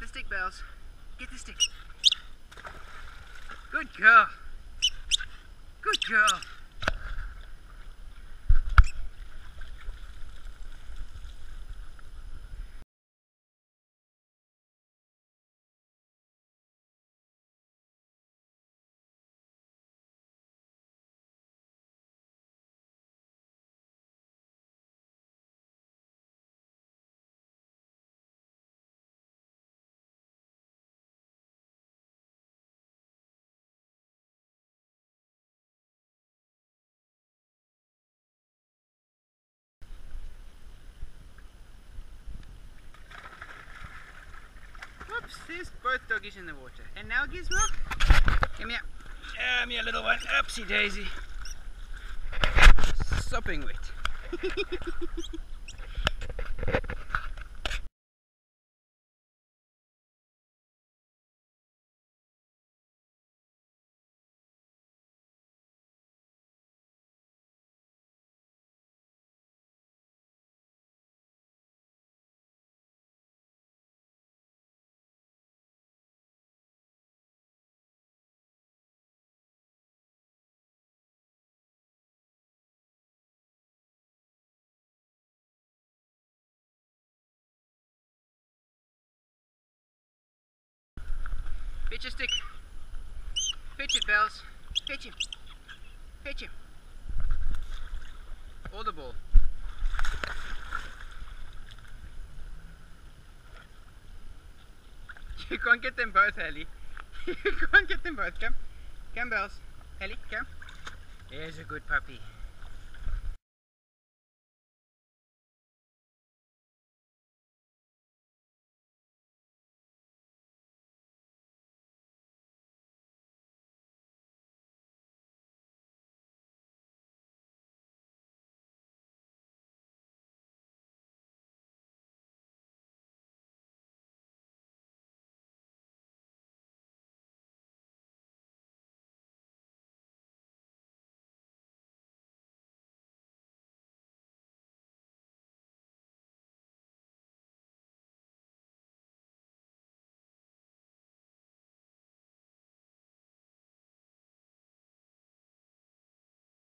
the stick, Bells. Get the stick. Good girl. Good girl. Oops, there's both doggies in the water. And now Gizmo, come here. Come here, little one. Upsy daisy. Sopping wet. Pitch a stick. Pitch it, Bells. Pitch him. Pitch him. Or the ball. You can't get them both, Halley. You can't get them both. Come. Come, Bells. Halley, come. There's a good puppy.